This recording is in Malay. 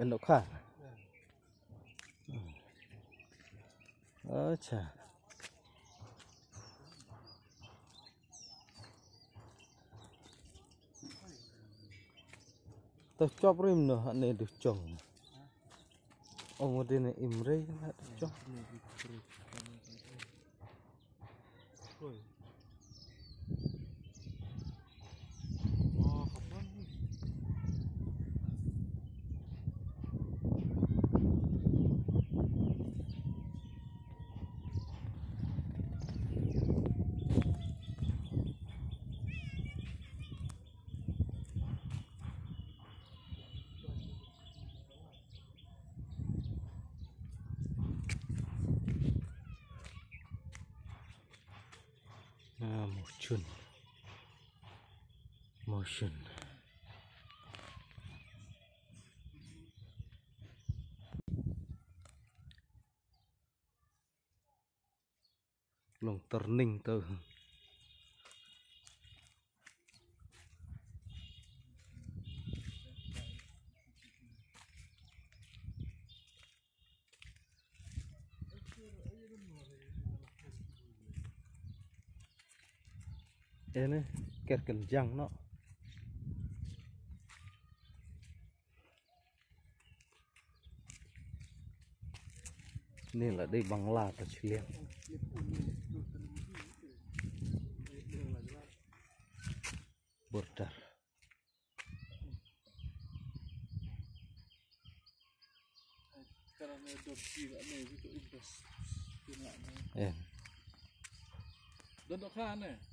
Endok kah? Acha. Tao chop rim no ane du chong. Ông đi này im rây là du chong. Motion. Long turning tu. Ini ker kenjang no. Ini là đây bằng la ta chỉ liền. Border. Don kah ne?